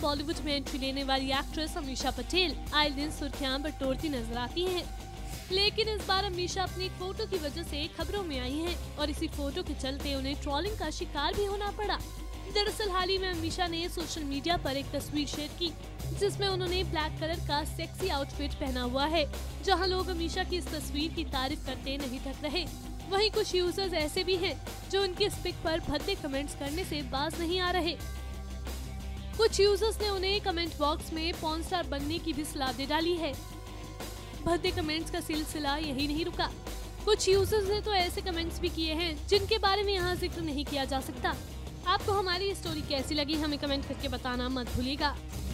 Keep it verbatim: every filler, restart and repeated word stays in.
बॉलीवुड में एंट्री लेने वाली एक्ट्रेस अमीषा पटेल आए दिन सुर्खियां बटोरती नजर आती हैं। लेकिन इस बार अमीषा अपनी एक फोटो की वजह से खबरों में आई हैं और इसी फोटो के चलते उन्हें ट्रोलिंग का शिकार भी होना पड़ा। दरअसल हाल ही में अमीषा ने सोशल मीडिया पर एक तस्वीर शेयर की जिसमें उन्होंने ब्लैक कलर का सेक्सी आउटफिट पहना हुआ है, जहां लोग अमीषा की इस तस्वीर की तारीफ करते नहीं थक रहे। वहीं कुछ यूजर्स ऐसे भी हैं जो उनकी इस पिक पर भद्दे कमेंट्स करने से बाज नहीं आ रहे। कुछ यूजर्स ने उन्हें कमेंट बॉक्स में पॉर्न स्टार बनने की भी सलाह दे डाली है। भद्दे कमेंट्स का सिलसिला यही नहीं रुका, कुछ यूजर्स ने तो ऐसे कमेंट्स भी किए हैं जिनके बारे में यहाँ जिक्र नहीं किया जा सकता। आपको हमारी स्टोरी कैसी लगी हमें कमेंट करके बताना मत भूलिएगा।